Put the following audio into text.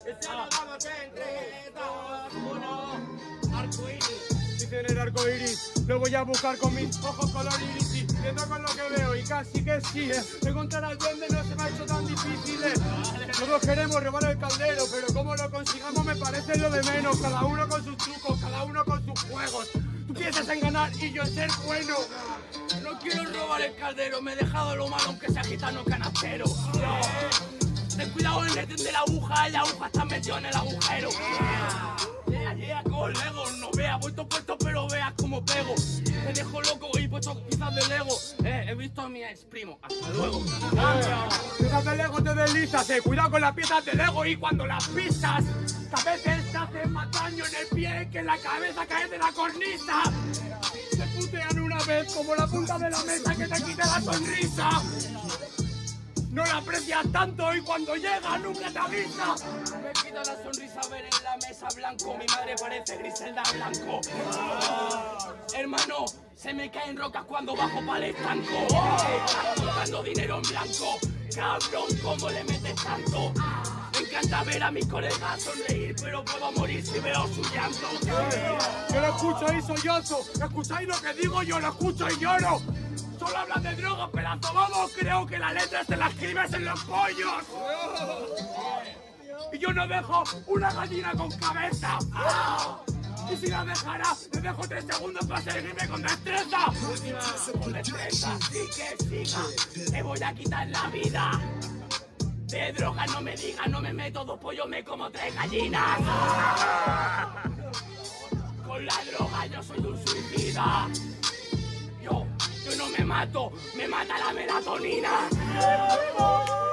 Se nos vamos entre todos uno. Arcoíris. Dicen el arco iris, lo voy a buscar con mis ojos color iris, viendo con lo que veo y casi que sí, encontrar al duende no se me ha hecho tan difícil. Todos queremos robar el caldero, pero como lo consigamos me parece lo de menos, cada uno con sus trucos, cada uno con sus juegos. Tú piensas en ganar y yo en ser bueno. No quiero robar el caldero, me he dejado lo malo aunque sea gitano canastero. Ten cuidado en el de la aguja está metida en el agujero. Yeah, con Lego, no veas, voy todo puesto pero veas como pego. Te dejo loco y puesto quizás de Lego. He visto a mi ex primo, hasta luego. Piezas de Lego te deslizas, cuidado con las piezas de Lego y cuando las pisas, que a veces te hacen más daño en el pie que en la cabeza cae de la cornisa. Te putean una vez como la punta de la mesa que te quite la sonrisa. No la aprecias tanto y cuando llega nunca te avisa. Me quita la sonrisa ver en la mesa blanco. Mi madre parece Griselda Blanco. Hermano, se me caen rocas cuando bajo para el estanco. Estás contando dinero en blanco. Cabrón, ¿cómo le metes tanto? Me encanta ver a mis colegas sonreír, pero puedo morir si veo su llanto. Yo lo escucho y sollozo. ¿Escucháis lo que digo? Yo lo escucho y lloro. Solo hablas de drogas, pedazo, vamos. Creo que la letra te la escribes en los pollos. Y yo no dejo una gallina con cabeza. Y si la dejara, le dejo 3 segundos para seguirme con destreza. Con destreza, sí que siga. Te voy a quitar la vida. De droga no me digas, no me meto 2 pollos, me como 3 gallinas. Con la droga yo soy un suicida. Yo no me mato, me mata la melatonina.